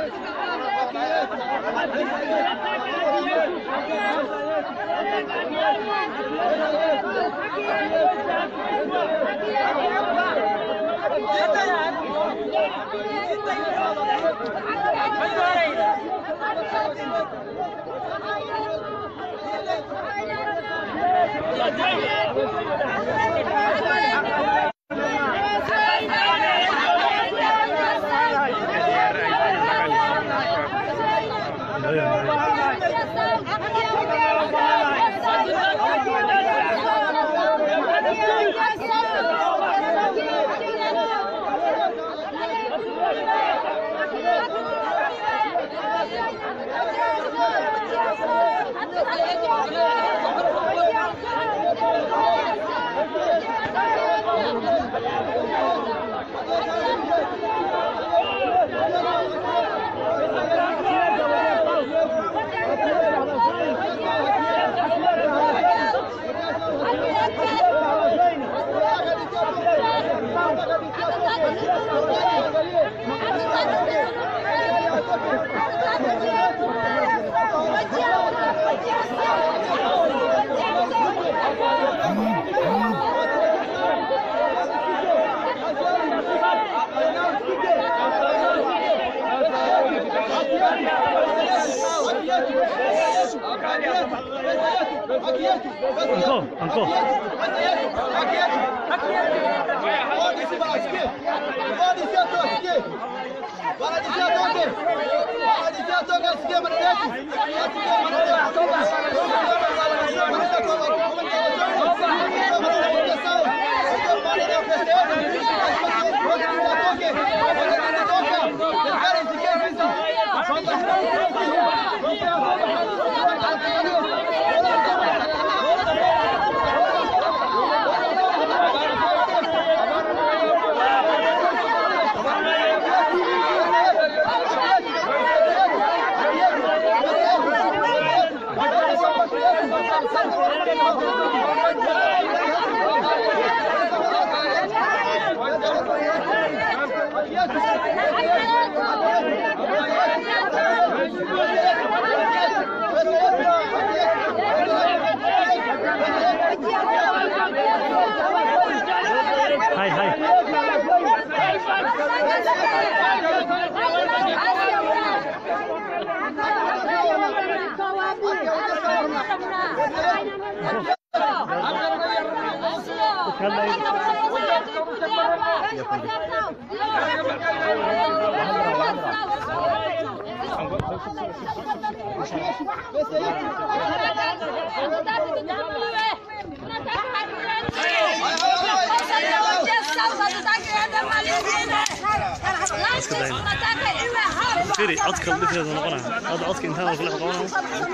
فيري عطك اللي فيه نقرأ هذا عطك إنتان ولا قوانا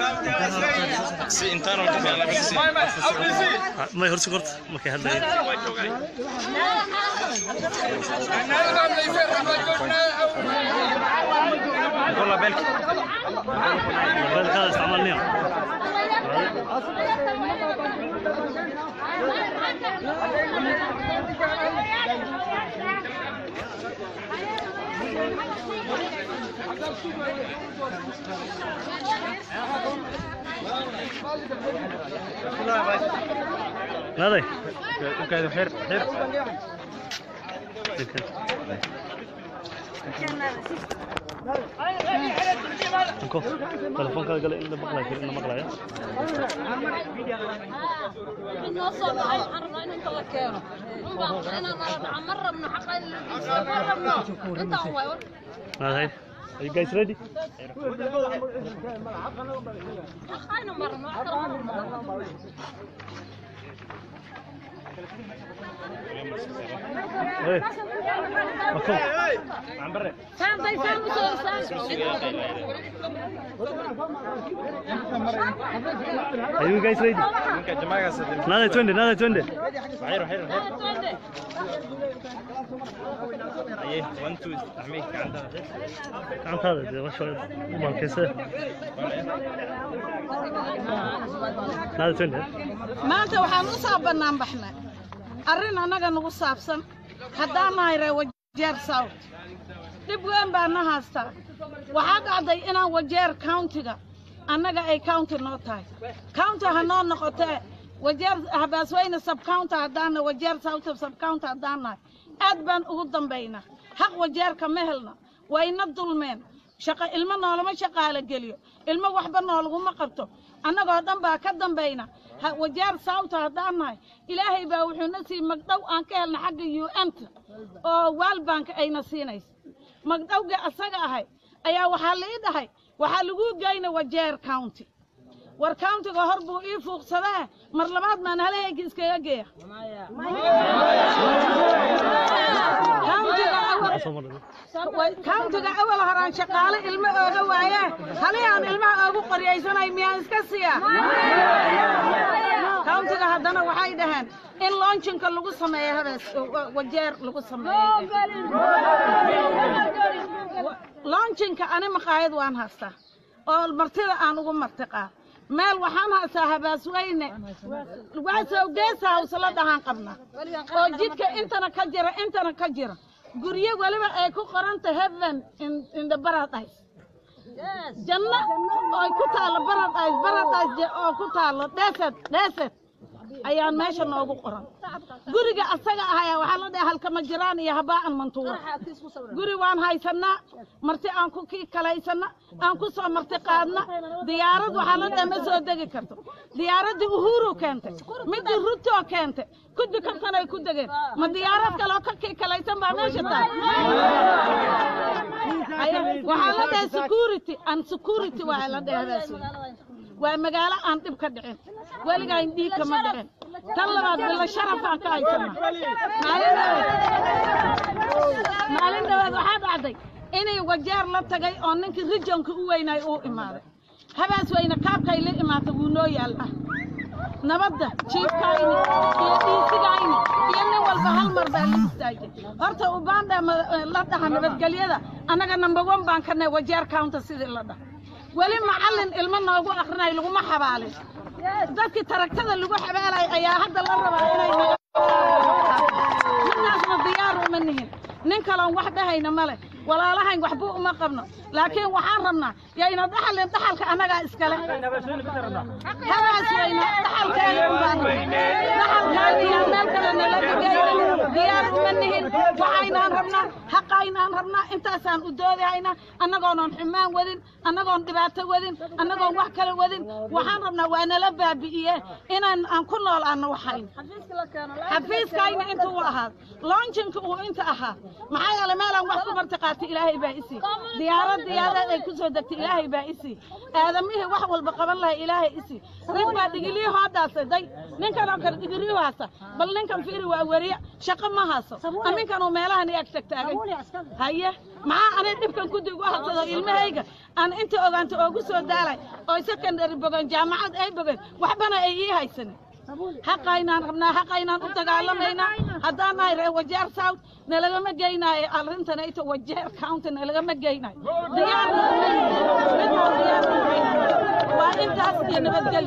سي إنتان ولا ما يهرس كرت ما كهذا والله بالك هذا استعملناه هذا كان خير خير انكو تلفون كان قال إنه مقلع كده إنه مقلع يا إنه صار هاي حرنا إنه توكلنا أنا مرة من حق أنت هو هاي Are you guys ready? Hey, okay. Are you guys ready? Nada 20, nada 20. ايه 1 2 عميك عندها عم هذا ما شاء الله ما كسر هذا فين ما انت waxaan u saabanaan baxnay arin anaga nagu saabsan hadaan nahay reewajeer south dib weyn baa na haystaa waxaa dhacday inaan wajeer countiga annaga ay county noo tahay county ha noo noqotee wajeer habaasweyne sub county haddaana wajeer south sub county haddaanahay aad baan ugu dambaynaa xaq wajeerka ma helna wayna dulmeen shaqo ilmo noolama shaqaale geliyo ilmo waxba noolaguma qabto annagoo dhan baa ka dambayna wajeer south haddaanahay ilaahay baa wuxuuna sii magdhow aan ka helna xagga UN-ta oo World Bank ayna siinayso magdhowga asaga ahay ayaa waxaa la ii dhahay waxaa lagu geeyna wajeer county war countiga hor buu ii fuuqsadaa mar labaad maan halahayga iskaga geeya countiga awal horaan shaqaale ilmo ooga waaye halii aan ilmaha oogu qoryaysanay miyaan iska siiya countiga haddana waxay dhaheen in launchinka lagu sameeyo habees wajeer lagu sameeyo launchinka ani maqaayad waan haystaa oo martida aan ugu martiqaa meel waxaan haystaa habaasweyne waasow geesa hawsla dhahaan qabnaa oo jidka intana ka jira guryo waliba ay ku qoranta heaven in the paradise janna oo ku taalo paradise oo ku taalo desert ayaan meesha noogu qoran guriga asaga ahaa waxa la dhahay halka ma jiraan iyo habaan mantuur guri waan haysanaa marti aan ku kalaysana aan ku soo marti qaadna diyaarad waxa la dhahay ma soo degi karto diyaaradii Uhuru keentay mid Ruto keentay kudi kantan ay ku degeen ma diyaarad kale oo ka kalaysan baa meesha taa waxa la dhahay security waxa la dhahay waa magaalo aan dib ka dhicin waliga indii kama dhicin tan labaad bila sharaf aan ka haysana maalin dhawaad waxaa dhacday inay wajeer la tagay oo ninkii regionka u weynay uu imaaday habaasweyne kaabkay la imaatay wuu noo yaalaa nabadda jiifkayni iyo dhiisigayni iyo nin walba hal mar baa la istaagay horta u baandha la dhaha nabadgelyada annaga number 1 baan ka nahay wajeer county sidii la dhaha wali macallin ilmo noogu aqrinay lagu ma xabaalin dadkii taragtada lagu xabaalay ayaa hadda la rabaa inay ninkaasna diyaar uma nihin nin kale wax dhahayna male walaalahayn waxba uma qabno laakiin waxaan rabnaa yayna dhaxalka anaga iskale habaasweyne dhaxalkeena meel kale nala diyaar uma nihin waxaynaan rabnaa xaqaynaan rabnaa intaasaan u doodahaynaa annagoonan xumaan wadin annagoon dhibaato wadin annagoon wax kale wadin waxaan rabnaa waa nala baabi'iye inaan aan ku noolaano waxayn xafiiskayna intuu ahaa launchinka uu inta ahaa maxaa yeelay meelaan wax ku martiqaatay ilaahay baa isi diyaarad ay ku soo degtay ilaahay baa isi aadamihii wax walba qaban lahay ilaahay isi mid baa dhigiliyo hoodaasay ninkan oo kale dhigiliyo haasa bal ninkan fiiri waa wariya shaqo ma haaso aminkan oo meelahan ay agtagtaagay haye maxaa anay dhibkan ku dib u hadsado ilmahayga aan inta ogaanta ugu soo daalay oo secondary bogan jaamacad ay bogan waxbana ay ii haysan حقاينا ربنا حقاينا نتقالمينا هدانا يرى وجار ساوت نلقى مجينا أرنتنا يتو وجار كاونت نلقى مجينا ديار ديار وانت أصلي نبتجل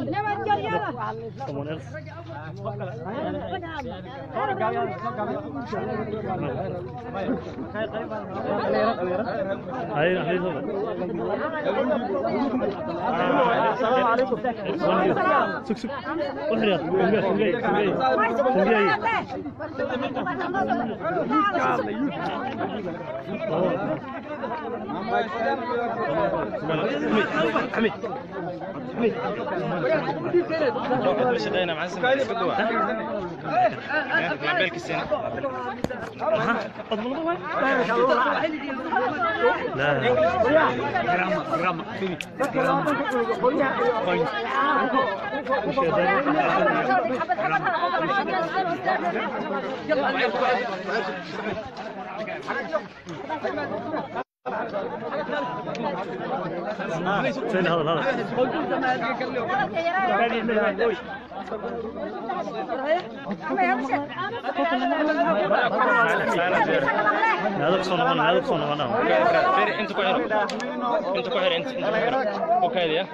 السلام عليكم. سك سك. وحريات. شقينا مع السنة ما بالك السنة لا جرام فين هذا هذا بصنا هذا بصنا أنا فير أنت كوير أنت كوير أنت أوكي يا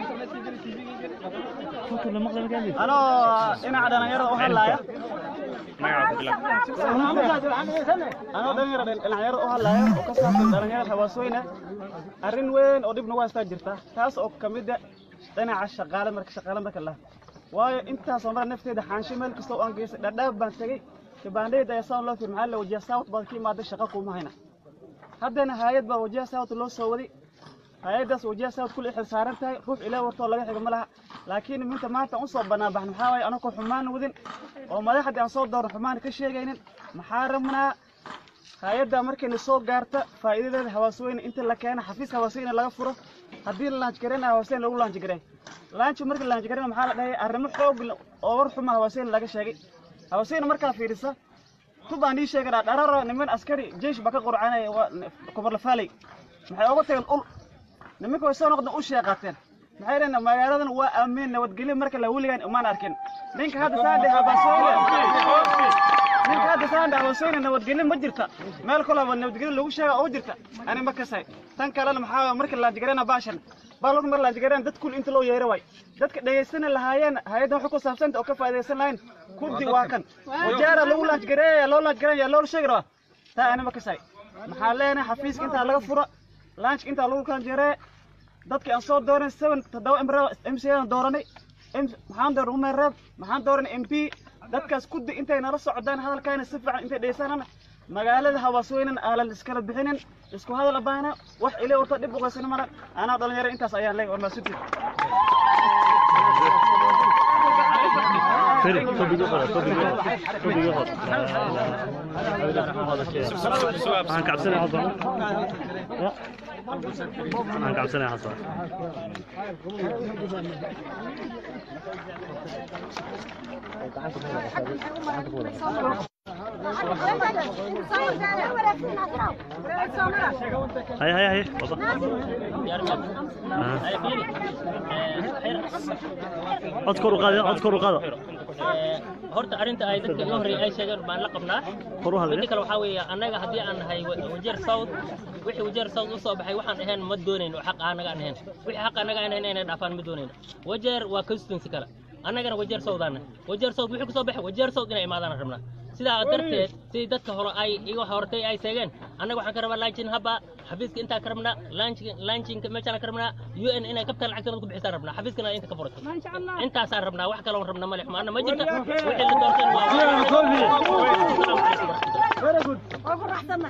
أنا إنا عدنا يرى وحلا يا أنا دنيا العيار أهلا وكسر دنيا هواسوينا أرين وين أضيف نواس تاجرته تاس أو كمدة أنا على الشغالة مركز شغالة مركز الله وأنت صمر نفسي ده حنشي ملك استوى أنجز ده بنتجي كباندي ده يصير له في المحل وجه صوت بالكي ما ده شقة كوم هنا هذا نهاية بوجه صوت الله سوودي هذا وجه صوت كل حسارته روح إلى ورطة الله يحكم لها لكن من ما تنصب بنا بحن محاوي أنا كحمان وذن وما ده حد ينصب دور حمان كشيء جايين محارمنا هذا مركز الصوت جارته فإذا هواسوين أنت اللي كان حفيز هواسوين اللي غفره هدي اللانش كرينا هواسين لو لانش كرين لانش مركز لانش كرينا محل ده الرمح فوق أو حما هواسين اللي كشيء هواسين مركز في رسا طبعا دي شيء كذا أرى نمن عسكري جيش بقى قرعنا كبر الفالي محل وقت الأول نمن كويسون نقدر نقول شيء قاتل محل إن ما يرادن هو أمين وتقلي مركز الأول يعني وما نركن لينك هذا ساعد هواسين لينك هذا ساعد هواسين إنه وتقلي مجرته ما الكلام إنه وتقلي لو شيء أو جرته أنا ما كسي تنكر أنا محاول مركز لانش كرينا باشن بالك مر لانش كرينا دت كل أنت لو يروي دت ديسنا اللي هايدا حكوا سبسنت أو كفاية ديسنا لاين كودي واكن وجارة لو لانش كرينا لو لانش كرينا لو شجرة تا أنا ما كسي محلنا حفيز كنت على غفرة لانش كنت على كان جرا دت كأنصار دورن 7 تداو MC دورني محمد دور مرة محمد دورن MP دت كاس كودي أنت نرص عدان هذا كان السفر أنت ديسنا مقالة هواسوين على الإسكال بحنين إسكو هذا لبانا وح إليه وطلب بقى مرة أنا أضل يرى أنت صيان لي وما سوتي فريق تبي يخط أنا كعبسني حصل أنا كعبسني حصل هاي اذكروا قاده horta arinta ay dadka ugu horeeyay ay sheegeen baan la qabnaa midda kale waxa weeye anaga hadii aan nahay wajeer South wixii wajeer South u soo baxay waxaan ahayn ma doonayno xaq anaga aan ahayn wixii xaq anaga aan ahayn inay dhaafaan ma doonayno wajeer waa constituency kale anagana wajeer South ana wajeer South wixii ku soo baxay wajeer South inay imaadaan rabnaa sidaa darteed si dadka hore ay iga hortay ay sheegeen anaga waxaan ka rabaa laajin haba xafiiska inta ka rabnaa launching meesha ka rabnaa UN inay kabtaan lacagta ku bixisaan rabnaa xafiiskana inta ka furtay inta saan rabnaa wax kale oo rabnaa ma lixmaana ma jirto wixii la doortay very good أقول رحتنا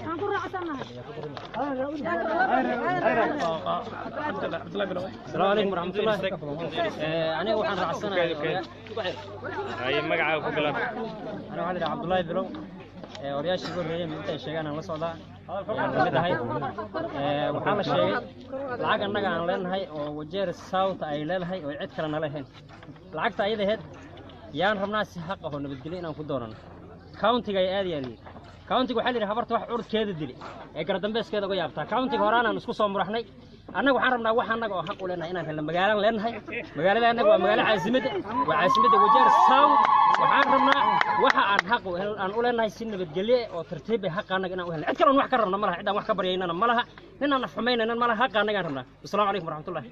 السلام عليكم ورحمة الله أنا وحن رعسنا هاي مقعد وكلام أنا واحد عبد الله بلو ورياش يقول لي من أنت الشيء أنا وصل له مدة هاي وحنا الشيء العاق النجا عن لين هاي وجير الصوت أي لين هاي وعد كلنا لهن العاق تأيده هاد يان ربنا حقه نبتدلين أو كدورنا كاونتي جاي آدي يعني كاونتي وحلي رهبرت واحد عرض كذا دلي قردن بس كذا قوي أبتا كاونتي ورانا نسكو صوم رحني أنا وحرمنا وحنا حق لنا هنا في المجال لنا هاي مجال لنا ومجال عازمة وجير الصوت وحرمنا وحن حقه أن أقول لنا السن بتجلي وترتيب حق أنا جنا وهلا أذكر أن واحد كرمنا مرة عندنا واحد كبر ينا مرة هنا نفهمين أن مرة حق أنا جرمنا السلام عليكم ورحمة الله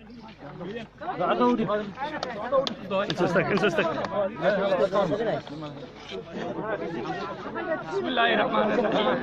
بسم الله الرحمن الرحيم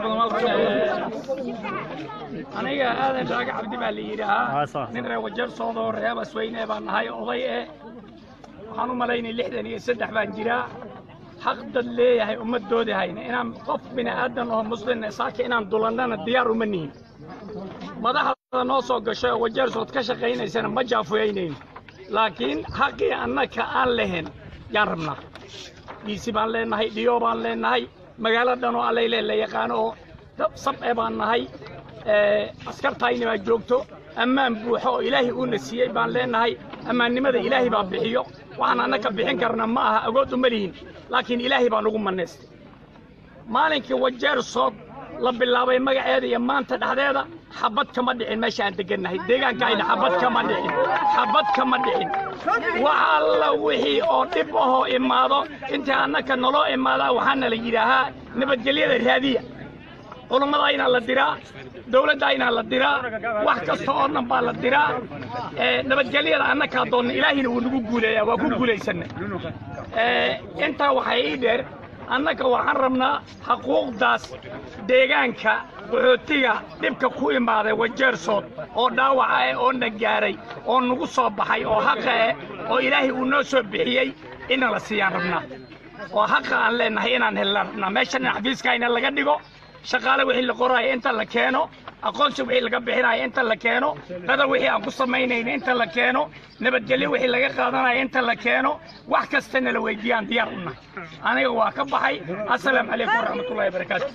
أنا هذا شاق عبد باليرها من وجر صدور يا بسوينا بنهاي قضية waxaan u malaynay 63 baan jiraa xaq dad leeyahay ummadooda hayna inaan qof bini aadan oo muslim ah saaka inaan dulanana diyaar uma nihin madaxda noo soo gashay wajeer soo ka shaqeynaysan ma jaafuyeyneen laakiin xaqii annaka aan lahayn yaan rabnaa diisi baan leenahay dhiyo baan leenahay magaaladan oo alle la yaqaan oo dab sab baan nahay askartayna baa joogto ammaan buuxo ilaahi uu nasiyay baan leenahay ammaannimada ilaahi baa bixiyo waxaan annaka bixin karna ma aha agood uma lihin laakiin ilaahi baa nagu maneystay maalinkii wajeer soo la bilaabay magaceeda iyo maanta dhexdeeda xabad kama dhicin meesha aan degannahay deegaankayna xabad kama dhicin waxa alla wixii oo dhib ahoo imaado intii annaka naloo imaadaa waxaana la yidhaahaa nabadgelyada raadiya culumadayna la diraa dawladayna la diraa wax kasta oo dhan baa la diraa nabadgelyada annaka doon ilaahina uu nagu guuleeyaa waa ku guulaysanay inta waxay ii dheer annaka waxaan rabnaa xuquuqdaas deegaanka qaxootiga dhibka ku imaaday wajeersood oo dhaawaca ah oo na gaaray oo nagu soo baxay oo xaqa ah oo ilaahay uu noo soo bixiyey inaan la siiyaan rabnaa oo xaqa aan leenahay inaan helnaan rabnaa meeshan in xafiiskayna laga dhigo shaqaale wixii la qoraayo inta la keeno aqoonsi wixii laga bixinayo inta la keeno qadar wixii aan ku samaynayna inta la keeno nabadgelyo wixii laga qaadanayo inta la keeno wax kastana la weydiiyaan diyaar u nahay aniga waa ka baxay assalaamu calaykum waraxmatullaahi wabarakaatu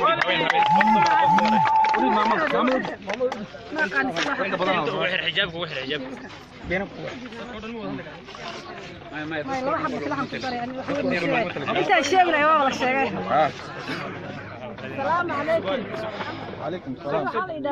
السلام عليكم. عليكم السلام.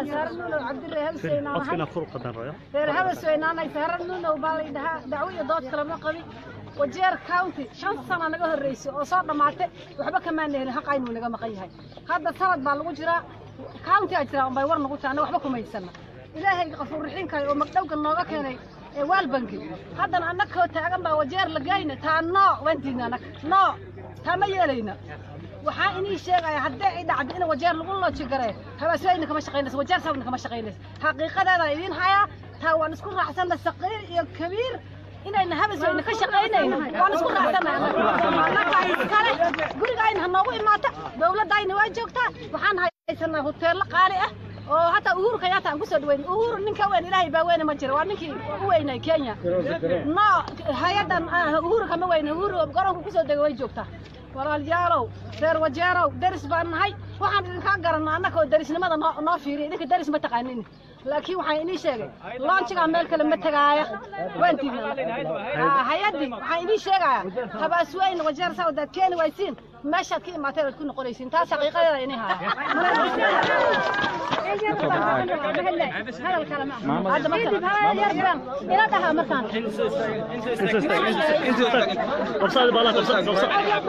أصلنا فرقة رأي. هذا سوينا أنا سهرنا وبالي دعوية ضاد كلام قوي وجير كاونتي شان سنة نجاه الرئيس وصار معته وحبا كمان نه حق عينه نجاه مقيها هذا صارت بالوجرة كاونتي أجرا وبيور نقول أنا وحبا كمان يسمى إلهي غفور رحيم كاي ومقدوق النوغا كاني والبنكي هذا أنا كنت أجمع وجير لقينا تانا وانتينا نك نا تما يلينا waxaa inii sheegay haddii ay dhacdo in wajeer lagu loo jigaray habaasooyinka kama shaqeynayso wajeer sababna kama shaqeynayso xaqiiqadeeda idin haya taa waan isku raacsana saqiir iyo kabiir inayna habaasooyinka ka shaqeynayno waan isku raacsana guriga ayna noogu imaata dawladda ayna waa joogtaa waxaan haysanaa hoteelo qaali ah oo hata uhuru kayaata aan ku soo dhaweyn uhuru ninka weyn ilaahay baa weyn ma jiro waa ninkii u weynay Kenya no hayadan uhuru kama weyn uhuru garoonka ku soo degay way joogtaa walaalyaalow reer wajeerow daris baan nahay waxaan idinka garanaa annagoo darisnimada noo fiiriyo idinka daris ma taqaanin laakiin waxaan inii sheegay launchiga meel kale ma tagaaya waan diiday hay'adii waxaan inii sheegaya habaasweyn wajeer sawdad keeni waysiin meeshaad ka imaateen aad ku noqonaysiin taas xaqiiqadeeda inay haya هذا ما يربان إلى ده مركان. أبصار بالله أبصار.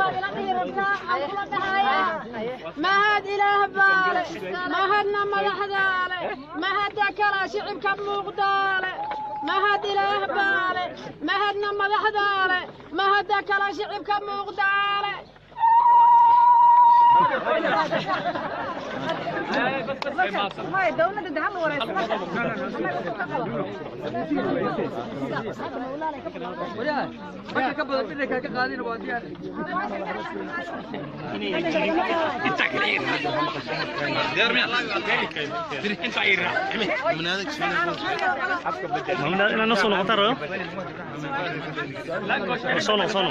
ما هاد إله بالي ما هادنا ملح دالي ما هاد كلا شعب كمقدالي ما هاد إله بالي ما هادنا ملح دالي ما هاد كلا شعب كمقدالي هاي دولة دهان ورا أنا نص نقطة صنو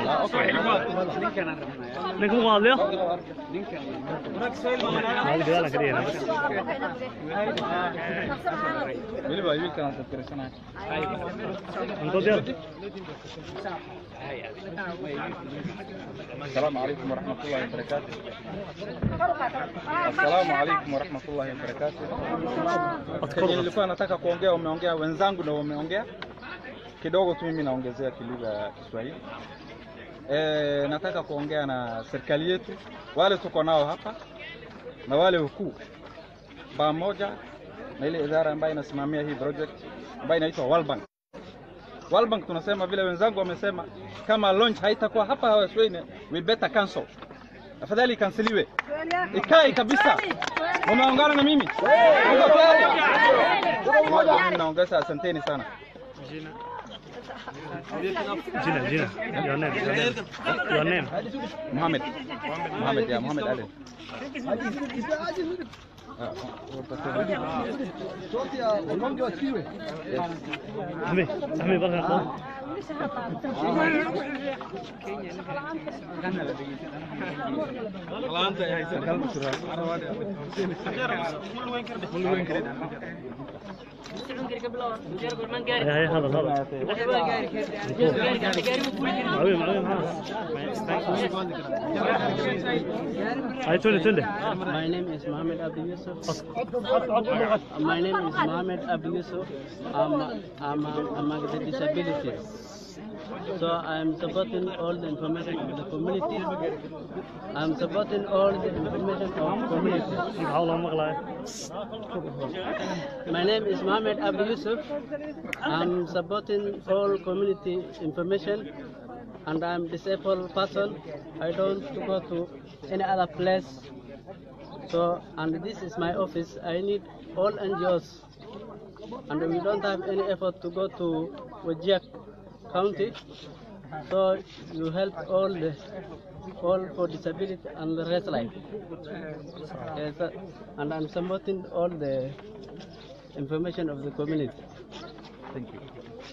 نكمل قاضي هذه بدالة كريهة السلام عليكم ورحمة الله وبركاته. السلام عليكم ورحمة الله وبركاته. Nilikuwa nataka kuongea wameongea wenzangu na wameongea kidogo tu mimi naongezea kilugha ya Kiswahili. Nataka kuongea na serikali yetu wale tuko nao hapa na wale wakuu pamoja na ile idara ambayo inasimamia hii project ambayo inaitwa World Bank. World Bank tunasema vile wenzangu wamesema kama launch haitakuwa hapa Hawasweine we better cancel. Afadhali kanseliwe. Ikae kabisa. Mumeungana na mimi? Mimi naongeza asanteni sana. Gina, your name. Mohammed, yeah, Mohammed Ali. Ahmed barka. هاي هذا هاي تولي My name is Mohammed Abdi Yusuf. My name is Mohammed Abdi Yusuf. I'm with disabilities. So I'm supporting all the information of the community. I'm supporting all the information of the community. My name is Mohammed Abdi Yusuf. I'm supporting all community information and I'm disabled person. I don't go to any other place. So, and this is my office. I need all NGOs, and we don't have any effort to go to Wajir County. So you help all for disability and the rest life. Yes, and I'm supporting all the information of the community. Thank you.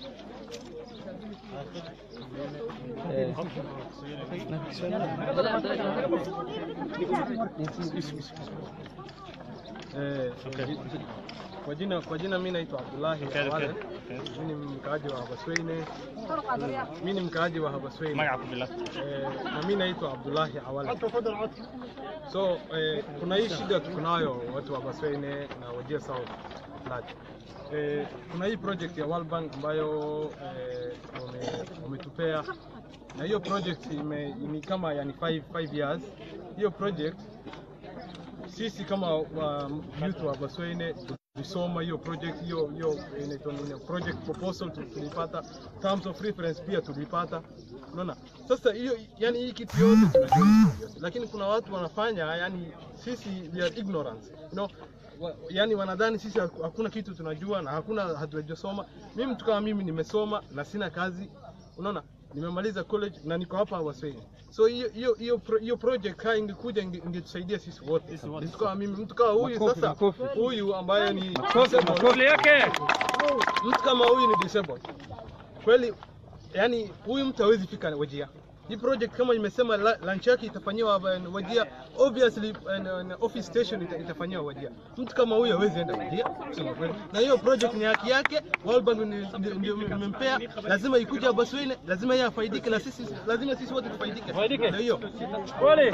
Kwa jina mimi naitwa Abdullahi Awale. Mimi ni mkaaji wa Habasweine. Mimi ni mkaaji wa Habasweine. Na mimi naitwa Abdullahi Awale. So kuna hii shida tuko nayo watu wa Habasweine na Wajir South Large. Kuna hii project ya World Bank ambayo wametupea, na hiyo project ni kama yani 5 years. Hiyo project sisi kama youth wa Habasweine tulisoma hiyo project, hiyo inaitwa project proposal tulipata, terms of reference pia tulipata. Unaona, sasa hiyo yani hii kitu yote tunajua, lakini kuna watu wanafanya yani sisi we are ignorance, you know, yani wanadhani sisi hakuna kitu tunajua na hakuna hatujasoma. Mimi mtu kama mimi nimesoma na sina kazi, unaona, nimemaliza college na niko hapa Habasweine. So hiyo project kai ingekuja ingetusaidia sisi wote. Mtu kama mimi, mtu kama huyu sasa, huyu ambaye ni disabled yake, mtu kama huyu ni disabled kweli, yani huyu mtu hawezi fika Wajir. Hii project kama nimesema lunch yake itafanywa Wajir, obviously office station itafanywa Wajir. Mtu kama huyu hawezi enda Wajir kusema kweli, na hiyo project ni haki yake. World Bank ndio imempea, lazima ikuje Habasweine, lazima yeye afaidike, na sisi lazima sisi wote tufaidike. Ndio hiyo kweli.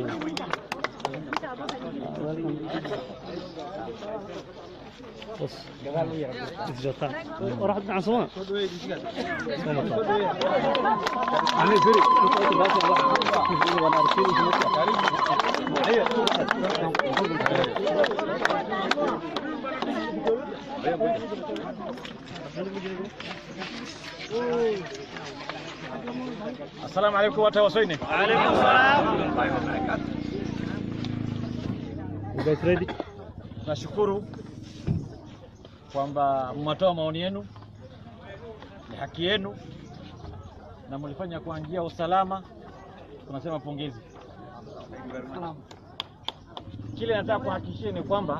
بص الجوتان وراح مع سواء انا فريق وانا السلام عليكم watu wa Habasweine. Waalaikum salaam. Nashukuru kwamba mmetoa maoni yenu, ni haki yenu na mlifanya kwa njia usalama. Tunasema pongezi. Kile nataka kuhakikishia ni kwamba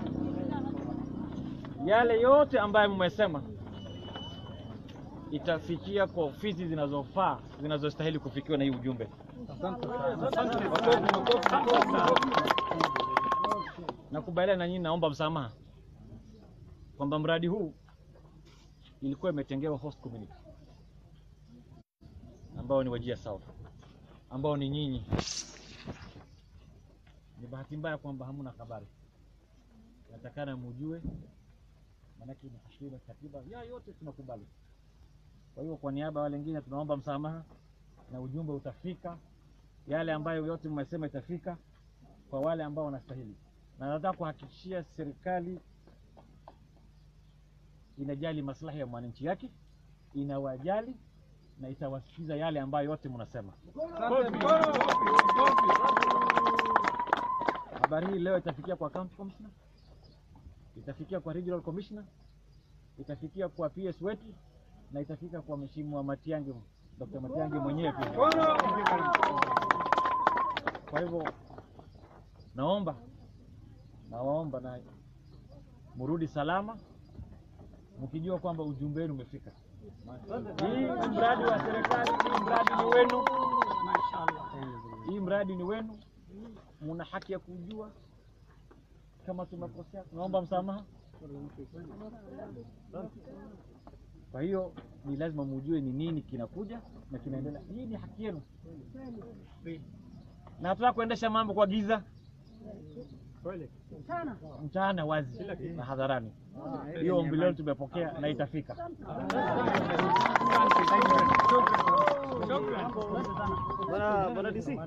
yale yote ambayo mmesema itafikia kwa ofisi zinazofaa, zinazostahili kufikiwa na hii ujumbe. Nakubaliana na nyinyi, naomba msamaha kwamba mradi huu ilikuwa imetengewa host community ambao ni Wajir South, ambao ni nyinyi. Ni bahati mbaya kwamba hamuna habari. Natakana mujue, maana ni hashira katiba ya yote tunakubali. Kwa hiyo kwa niaba wale wengine tunaomba msamaha, na ujumbe utafika, yale ambayo yote mmesema itafika kwa wale ambao wanastahili. Na nataka kuhakikishia serikali inajali maslahi ya mwananchi yake, inawajali na itawasikiza yale ambayo yote mnasema. Habari hii leo itafikia kwa county commissioner, itafikia kwa regional commissioner, itafikia kwa PS wetu, na itafika kwa mheshimiwa Matiang'i, Dr. Matiang'i mwenyewe pia. Kwa hivyo nawaomba na murudi salama, mkijua kwamba ujumbe wenu umefika. Hii mradi wa serikali, hii mradi ni wenu. Hii mradi ni wenu. Muna haki ya kujua kama tumekosea, naomba msamaha. Kwa hiyo ni lazima mujue ni nini kinakuja na kinaendelea. Hii ni haki yenu. Na hatutaki kuendesha mambo kwa giza. Mchana wazi na hadharani. Hiyo ombi leo tumepokea na itafika. Bwana DC.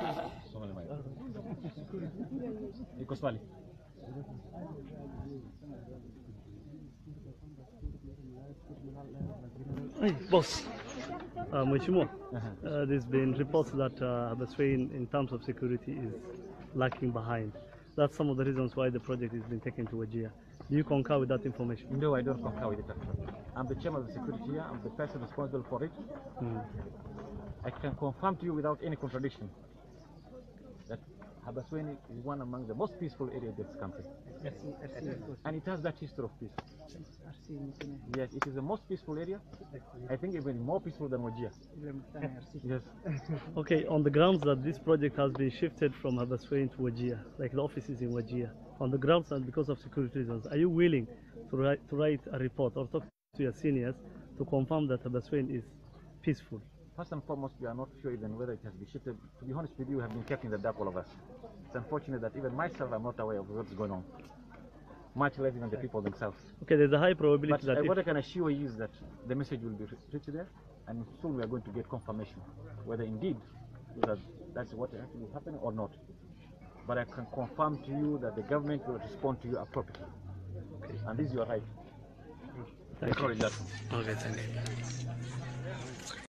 Iko swali. Boss. Mheshimiwa, there's been reports that Habaswein in terms of security is lacking behind. That's some of the reasons why the project has been taken to Wajir. Do you concur with that information? No, I don't concur with it. I'm the chairman of the security here. I'm the person responsible for it. I can confirm to you without any contradiction that Habaswein is one among the most peaceful areas of this country. And it has that history of peace. Yes, it is the most peaceful area. I think even more peaceful than Wajir. Yes. Okay, on the grounds that this project has been shifted from Habaswein to Wajir, like the office is in Wajir, on the grounds and because of security reasons, are you willing to write a report or talk to your seniors to confirm that Habaswein is peaceful? First and foremost, we are not sure even whether it has been shifted. To be honest with you, we have been kept in the dark, all of us. It's unfortunate that even myself, I'm not aware of what's going on, much less even the people themselves. Okay, there's a high probability But that what I can assure you is that the message will be reached there, and soon we are going to get confirmation whether indeed that's what actually is happening or not. But I can confirm to you that the government will respond to you appropriately. Okay. And this is your right. Thank you. Okay, thank you.